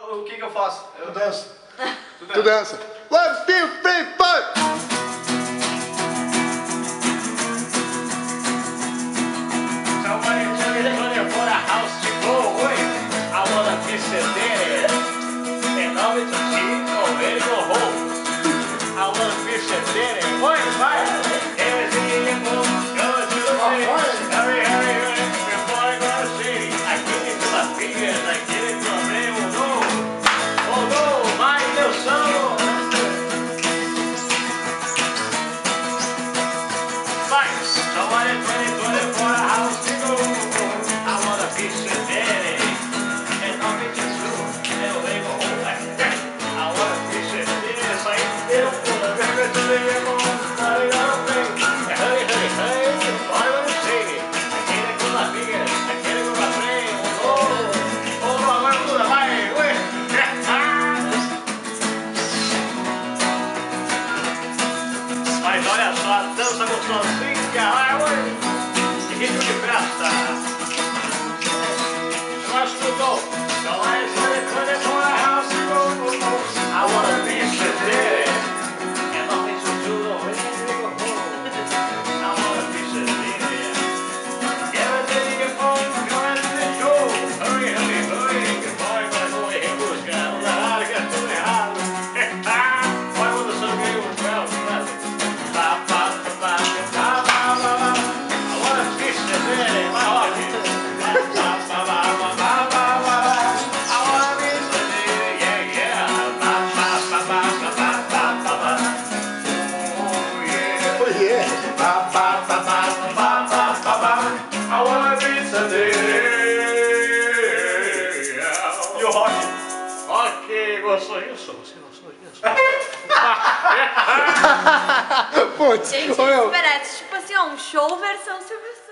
O que eu faço? Eu danço. Tu dança. 1, 2, 3, 4. Somebody tell me for a house to go away. I wanna be sedated. And now it's a cheat or ready to go home. I wanna be sedated. Oi, vai! Everything you go to the place. Hurry, hurry, hurry. Before I go to city. I get it to my fingers. I get it to my brain. Oh no! Oh no! Vai, meu som! Vai! Somebody tell me for a house to go. I wanna be sedated. And now it's a cheat. And they go home. I wanna be sedated. Isso aí deu uma vergonha de ver como hurry, hurry, hurry. Before I go to city. I get it to my fingers. I get it to my brain. Oh, oh, agora muda, vai! Ué! Mas olha só, a dança gostosinha, vai, ué! Que ritmo de festa! Agora escutou! Então vai, quando for a house to go. I wanna be sedated. And nothing to do, when you go home. I wanna be sedated. Everything you phone, go and do the show. Hurry, hurry, hurry. Before I go em busca. Não dá nada, que é tudo errado. Olha quando o som veio, I wanna be sedated. Vai, rock. I wanna be sedated. Yeah, yeah. Oh, yeah. I wanna be sedated. E o rock? Rock, gostou disso? Você gostou disso? Putz, Gente, ô, meu. parece tipo assim, ó, um show versão Silvio.